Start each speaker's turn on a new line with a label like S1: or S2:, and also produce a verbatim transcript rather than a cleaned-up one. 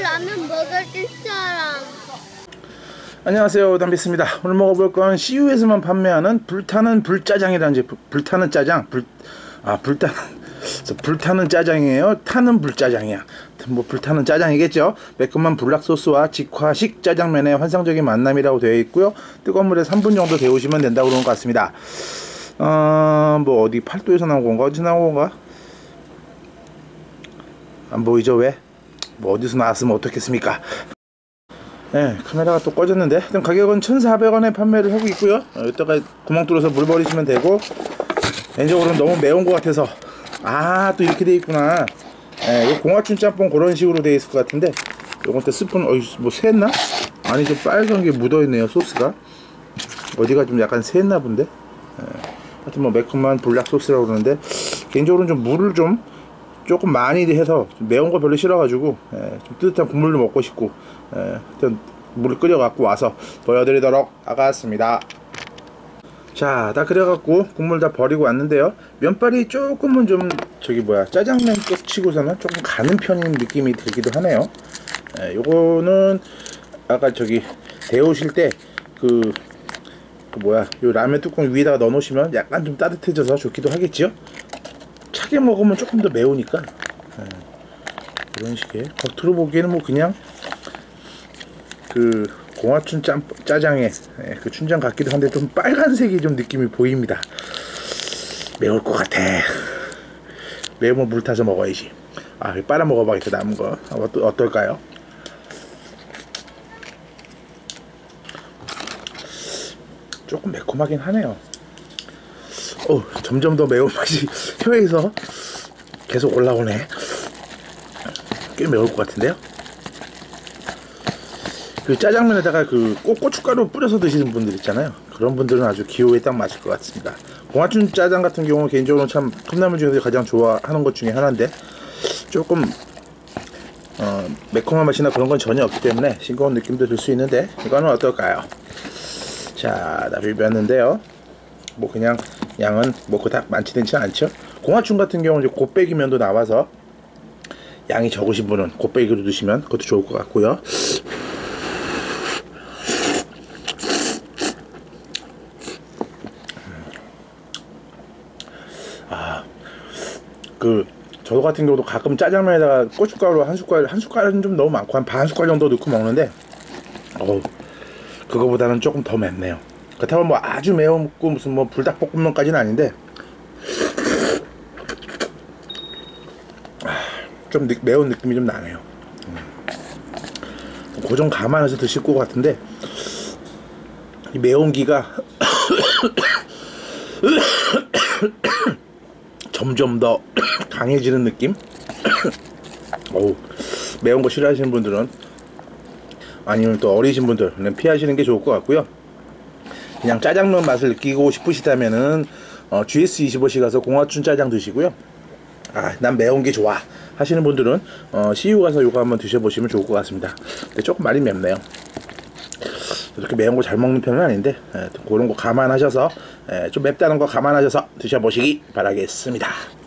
S1: 라면 먹을 사람.
S2: 안녕하세요, 담비스입니다. 오늘 먹어볼 건 씨유에서만 판매하는 불타는 불짜장이라는 제품. 불타는 짜장, 불, 아 불타는 불타는 짜장이에요. 타는 불짜장이야. 뭐 불타는 짜장이겠죠. 매콤한 불닭 소스와 직화식 짜장면의 환상적인 만남이라고 되어 있고요. 뜨거운 물에 삼 분 정도 데우시면 된다고 그러는 것 같습니다. 어, 뭐 어디 팔도에서 나온 건가, 어디서 나온 건가? 안 보이죠? 왜? 뭐 어디서 나왔으면 어떻겠습니까? 네, 카메라가 또 꺼졌는데. 일단 가격은 천사백 원에 판매를 하고 있고요. 어, 이따가 구멍 뚫어서 물 버리시면 되고, 개인적으로는 너무 매운 것 같아서. 아, 또 이렇게 돼 있구나. 예, 이 공화춘 짬뽕 그런 식으로 돼 있을 것 같은데, 요건 또 스푼, 어이, 뭐 샜나? 아니, 좀 빨간 게 묻어 있네요, 소스가. 어디가 좀 약간 샜나 본데. 예, 하여튼 뭐 매콤한 불닭 소스라고 그러는데, 개인적으로는 좀 물을 좀 조금 많이 해서 매운 거 별로 싫어가지고, 예, 좀 뜨뜻한 국물도 먹고 싶고, 예, 일단 물을 끓여 갖고 와서 보여드리도록 하겠습니다. 자, 다 끓여갖고 국물 다 버리고 왔는데요. 면발이 조금은 좀 저기 뭐야 짜장면 쪽 치고서는 조금 가는 편인 느낌이 들기도 하네요. 예, 요거는 아까 저기 데우실 때 그 그 뭐야 요 라면 뚜껑 위에다가 넣어 놓으시면 약간 좀 따뜻해져서 좋기도 하겠지요. 차게 먹으면 조금 더 매우니까. 예, 이런 식의 겉으로 보기에는 뭐 그냥 그 공화춘 짬, 짜장에 예, 그 춘장 같기도 한데 좀 빨간색이 좀 느낌이 보입니다. 매울 것 같아. 매우면 물 타서 먹어야지. 아, 빨아 먹어봐야겠다. 남은 거 어떠, 어떨까요? 조금 매콤하긴 하네요. 어, 점점 더 매운맛이 혀에서 계속 올라오네. 꽤 매울 것 같은데요? 그 짜장면에다가 그 꼭 고춧가루 뿌려서 드시는 분들 있잖아요. 그런 분들은 아주 기호에 딱 맞을 것 같습니다. 공화춘 짜장 같은 경우는 개인적으로 참 컵라면 중에서 가장 좋아하는 것 중에 하나인데, 조금 어, 매콤한 맛이나 그런 건 전혀 없기 때문에 싱거운 느낌도 들 수 있는데, 이거는 어떨까요? 자, 다 비볐는데요. 뭐 그냥 양은 뭐 그닥 많지는 않죠. 공화춘 같은 경우는 이제 곱빼기 면도 나와서 양이 적으신 분은 곱빼기로 드시면 그것도 좋을 것 같고요. 아, 그 저 같은 경우도 가끔 짜장면에다가 고춧가루 한 숟갈, 한 숟갈은 좀 너무 많고 한 반 숟갈 정도 넣고 먹는데, 어우, 그거보다는 조금 더 맵네요. 그렇다고 뭐 아주 매운고 무슨 뭐 불닭볶음면까지는 아닌데, 좀 느, 매운 느낌이 좀 나네요. 음. 그 좀 감안해서 드실 것 같은데, 이 매운기가 점점 더 강해지는 느낌? 어우, 매운 거 싫어하시는 분들은, 아니면 또 어리신 분들은 피하시는 게 좋을 것 같고요. 그냥 짜장면 맛을 느끼고 싶으시다면은 어, 지에스 이십오시 가서 공화춘 짜장 드시고요. 아, 난 매운 게 좋아 하시는 분들은 어, 씨유 가서 요거 한번 드셔보시면 좋을 것 같습니다. 근데 조금 많이 맵네요. 그렇게 매운 거 잘 먹는 편은 아닌데, 에, 그런 거 감안하셔서, 에, 좀 맵다는 거 감안하셔서 드셔보시기 바라겠습니다.